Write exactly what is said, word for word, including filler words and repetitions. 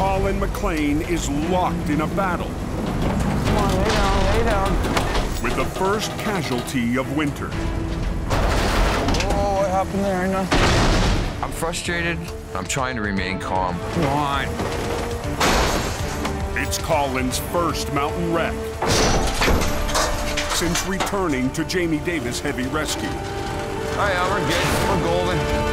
Colin McLean is locked in a battle. Come on, lay down, lay down. With the first casualty of winter. Oh, what happened there? Nothing. I'm frustrated. I'm trying to remain calm. Come on. It's Colin's first mountain wreck since returning to Jamie Davis Heavy Rescue. All right, Albert, good. We're golden.